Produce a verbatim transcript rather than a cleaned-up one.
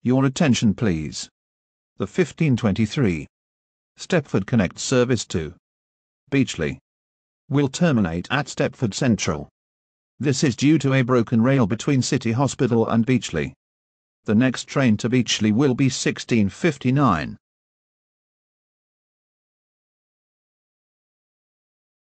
Your attention please. The fifteen twenty-three Stepford Connect service to Beachley will terminate at Stepford Central. This is due to a broken rail between City Hospital and Beachley. The next train to Beachley will be sixteen fifty-nine.